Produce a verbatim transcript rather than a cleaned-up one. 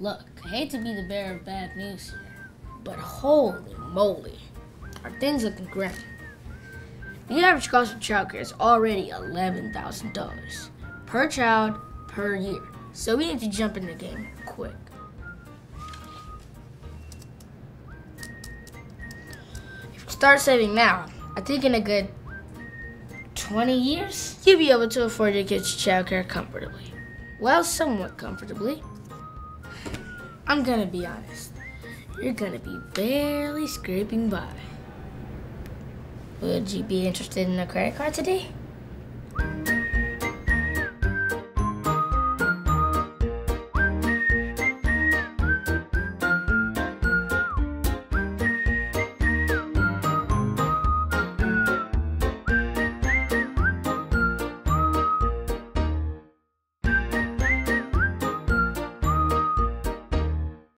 Look, I hate to be the bearer of bad news here, but holy moly, are things looking grim. The average cost of childcare is already eleven thousand dollars per child per year, so we need to jump in the game quick. If you start saving now, I think in a good twenty years, you'll be able to afford your kids' childcare comfortably. Well, somewhat comfortably. I'm gonna be honest, you're gonna be barely scraping by. Would you be interested in a credit card today?